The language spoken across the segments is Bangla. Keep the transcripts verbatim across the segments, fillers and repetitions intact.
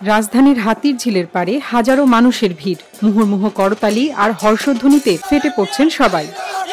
রাজধানীর হাতির ঝিলের পারে হাজারো মানুষের ভিড়, মুহুর্মুহ করতালি আর হর্ষধ্বনিতে ফেটে পড়ছেন সবাই।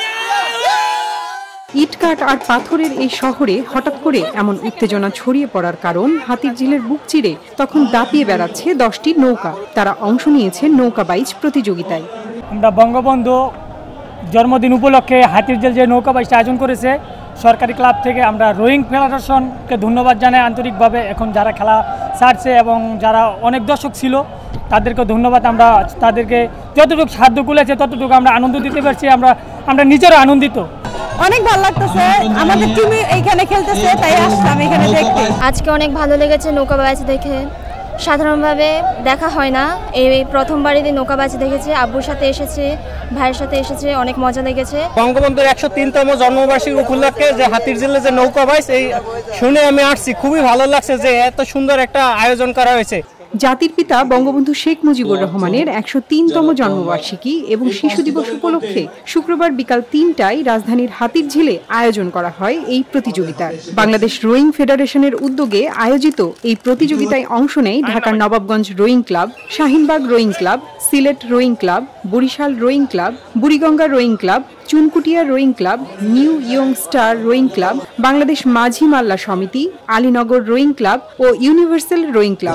ইটকাঠ আর পাথরের এই শহরে হঠাৎ করে এমন উত্তেজনা ছড়িয়ে পড়ার কারণ, হাতির ঝিলের বুক চিরে তখন দাপিয়ে বেড়াচ্ছে দশটি নৌকা। তারা অংশ নিয়েছে নৌকা বাইচ প্রতিযোগিতায়। আমরা বঙ্গবন্ধু জন্মদিন উপলক্ষে হাতির ঝিল যে নৌকা বাইচ আয়োজন করেছে সরকারি ক্লাব থেকে, আমরা রোয়িং ফেডারেশনকে ধন্যবাদ জানাই আন্তরিকভাবে। এখন যারা খেলা ছাড়ছে এবং যারা অনেক দর্শক ছিল তাদেরকে ধন্যবাদ। আমরা তাদেরকে যতটুকু সাধ্য কুলেছে ততটুকু আমরা আনন্দ দিতে পারছি। আমরা আমরা নিজেরা আনন্দিত। অনেক ভালো লাগতেছে, আমাদের টিম এইখানে খেলতেছে তাই আসলাম এখানে দেখতে। আজকে অনেক ভালো লেগেছে নৌকা বাইচ দেখে, সাধারণভাবে দেখা হয় না, এই প্রথমবারই নৌকা বাইচ দেখেছি। আব্বুর সাথে এসেছে, ভাইয়ের সাথে এসেছে, অনেক মজা লেগেছে। বঙ্গবন্ধুর একশো তিনতম জন্মবার্ষিকী উপলক্ষে যে হাতির ঝিলে যে নৌকা বাইচ, এই শুনে আমি আসছি, খুবই ভালো লাগছে যে এত সুন্দর একটা আয়োজন করা হয়েছে। জাতির পিতা বঙ্গবন্ধু শেখ মুজিবুর রহমানের একশো তিনতম জন্মবার্ষিকী এবং শিশু দিবস উপলক্ষে শুক্রবার বিকাল তিনটায় রাজধানীর হাতির ঝিলে আয়োজন করা হয় এই প্রতিযোগিতার। বাংলাদেশ রোয়িং ফেডারেশনের উদ্যোগে আয়োজিত এই প্রতিযোগিতায় অংশ নেয় ঢাকার Nawabganj rowing club, Shaheenbagh rowing club, Sylhet rowing club, Barishal rowing club, Buriganga rowing club, Chunkutia rowing club, new young star rowing club, Bangladesh Majhi Malla Samiti, Alinagar rowing club ও ইউনিভার্সাল রোয়িং ক্লাব।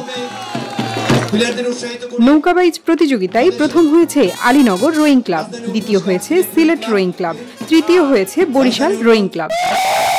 নৌকাবাইচ প্রতিযোগিতায় প্রথম হয়েছে আলীনগর রোয়িং ক্লাব, দ্বিতীয় হয়েছে সিলেট রোয়িং ক্লাব, তৃতীয় হয়েছে বরিশাল রোয়িং ক্লাব।